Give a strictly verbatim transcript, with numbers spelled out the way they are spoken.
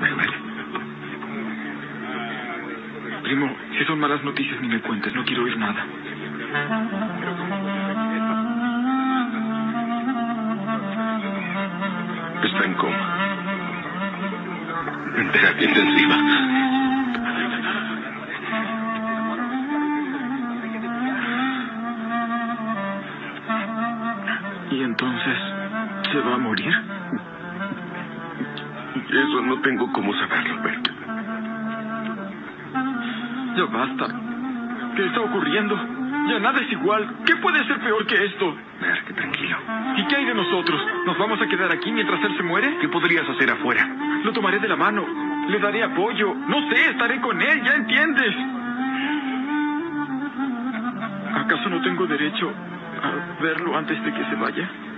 Herbert. Primo, si son malas noticias ni me cuentes, no quiero oír nada. Está en coma. En terapia intensiva. ¿Y entonces se va a morir? Eso no tengo cómo saberlo, Bert. Ya basta. ¿Qué está ocurriendo? Ya nada es igual. ¿Qué puede ser peor que esto? Bert, tranquilo. ¿Y qué hay de nosotros? ¿Nos vamos a quedar aquí mientras él se muere? ¿Qué podrías hacer afuera? Lo tomaré de la mano. Le daré apoyo. No sé, estaré con él, ¿ya entiendes? ¿Acaso no tengo derecho a verlo antes de que se vaya?